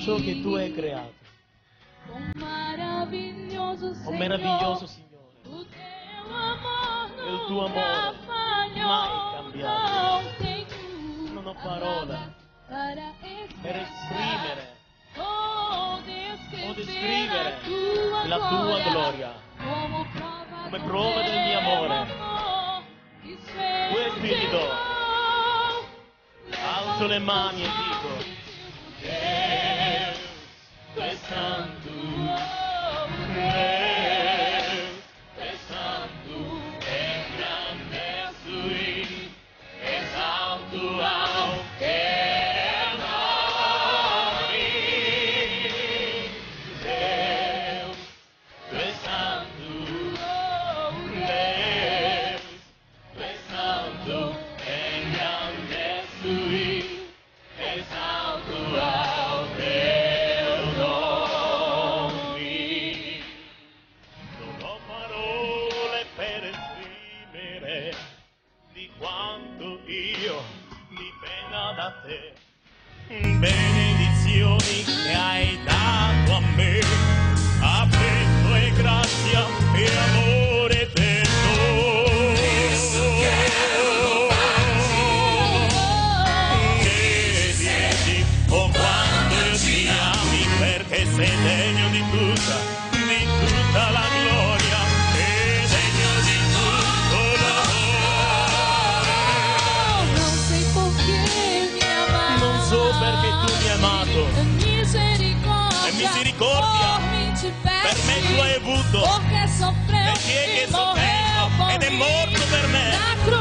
ciò che tu hai creato. Oh maravilhoso Signore, il tuo amore mai cambiato. Non ho parole per esprimere o descrivere la tua gloria come prova del mio amore. Tu Spirito, alzo le mani e dico: tu è santo, è santo, è grande sui, è santo anche noi. Deus, tu è santo, Deus, tu è santo, è grande sui, è santo anche noi. Non ho parole per esprimere di quanto io dipenda da te. Benedizioni che hai dato a me, affetto e grazia e amore eterno. Che dici, oh quanto io ti ami, perché sei degno di tutta la gloria e degno di tutto l'amore. Non sei perché mi hai amato, Non so perché tu mi hai amato, e misericordia per me tu hai avuto, perché perché è sofferto ed è morto per me.